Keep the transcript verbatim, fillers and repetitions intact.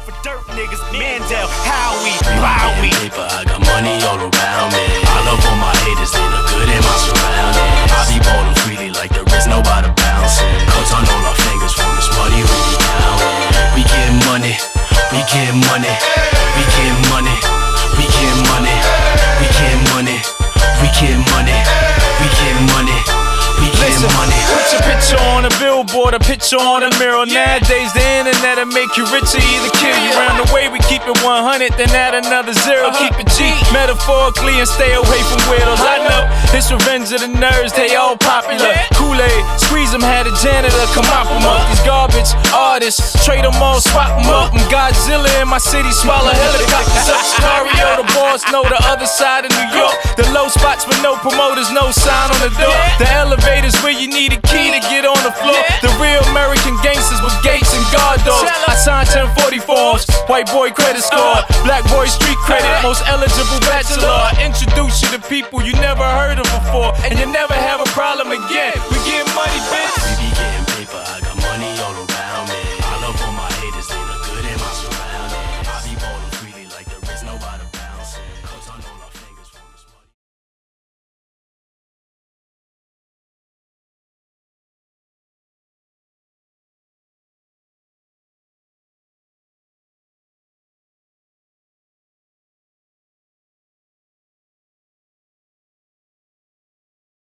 for dirt niggas. Mandel, Howie, Bowie. Paper, I got money all around me. I love all my haters, they look good in my surroundings. I be ballin' freely like there is nobody bouncing. Cause on all our fingers from this money we be counting. We get money, we get money, we get money, we get money, we get money, we get money, we get money, we get money. Put your picture on a billboard, a picture on a mirror. Nowadays the internet'll make you richer, either kill you. Round the way we keep it one hundred, then add another zero. Keep it G, metaphorically, and stay away from weirdos. I know it's revenge of the nerds, they all popular. Kool-Aid, squeeze them, had a janitor come mop them up. These garbage artists, trade them all, swap them up. And Godzilla in my city, swallow helicopters up. Sicario, the boss know the other side of New York. The low spots with no promoters, no sign on the door. The elevators where you need a key to get on the floor. The real American gangsters with gates and guard dogs. I signed ten forty-fours, white boy credit score, black boy street credit, most eligible bachelor. I introduce you to people you never heard of before, and you never have a